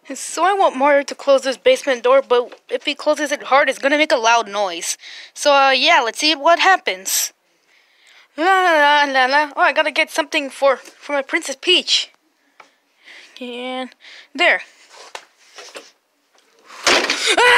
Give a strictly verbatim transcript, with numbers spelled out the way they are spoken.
So I want Mario to close this basement door, but if he closes it hard, it's gonna make a loud noise. So, uh, yeah, let's see what happens. La la la la. Oh, I gotta get something for, for my Princess Peach. And there. Ah!